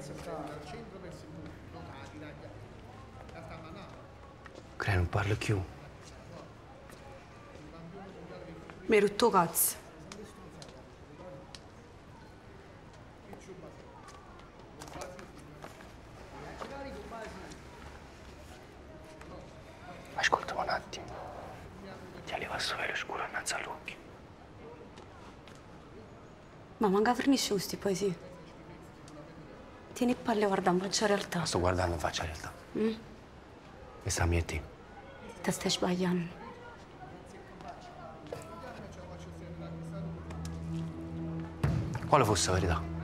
Crei non parlo più. Mi hai rotto cazzo. Ascoltami un attimo. Ti arriva questo velo scuro innanzi all'occhio. Ma manca finisce questi poesie. Tieni il palle guarda in faccia realtà. Sto guardando in faccia realtà. E sta a me e te. Ti stai sbagliando. Quale fosse la verità?